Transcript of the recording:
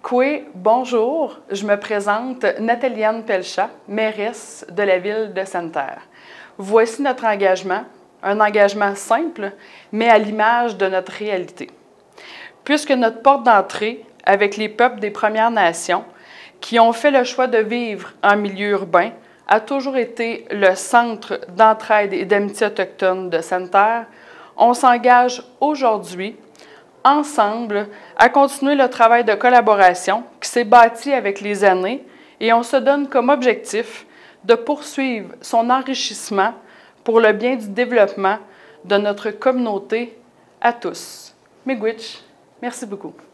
Koué, bonjour, je me présente Nathalie-Anne Pelchat, mairesse de la ville de Sainte-Terre. Voici notre engagement, un engagement simple, mais à l'image de notre réalité. Puisque notre porte d'entrée avec les peuples des Premières Nations, qui ont fait le choix de vivre en milieu urbain, a toujours été le centre d'entraide et d'amitié autochtone de Sainte-Terre, on s'engage aujourd'hui ensemble à continuer le travail de collaboration qui s'est bâti avec les années et on se donne comme objectif de poursuivre son enrichissement pour le bien du développement de notre communauté à tous. Miigwech, merci beaucoup.